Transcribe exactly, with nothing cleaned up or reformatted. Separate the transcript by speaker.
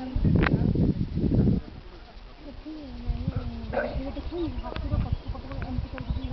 Speaker 1: ସେଠି ନାହିଁ ଏବେ ଦେଖୁନି ହାତୀର ପଛ ପଟେ ଏମିତି କରିକି